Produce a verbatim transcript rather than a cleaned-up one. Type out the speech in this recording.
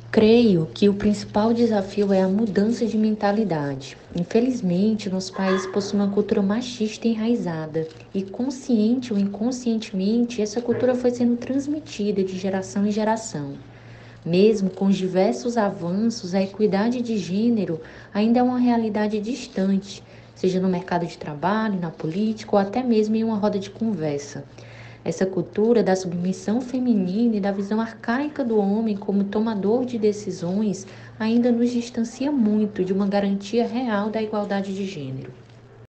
Creio que o principal desafio é a mudança de mentalidade. Infelizmente, nosso país possui uma cultura machista enraizada e, consciente ou inconscientemente, essa cultura foi sendo transmitida de geração em geração. Mesmo com os diversos avanços, a equidade de gênero ainda é uma realidade distante, seja no mercado de trabalho, na política ou até mesmo em uma roda de conversa. Essa cultura da submissão feminina e da visão arcaica do homem como tomador de decisões ainda nos distancia muito de uma garantia real da igualdade de gênero.